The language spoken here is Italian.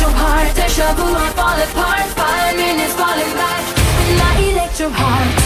electro heart, deja vu, I fall apart, 5 minutes falling back. My electro heart.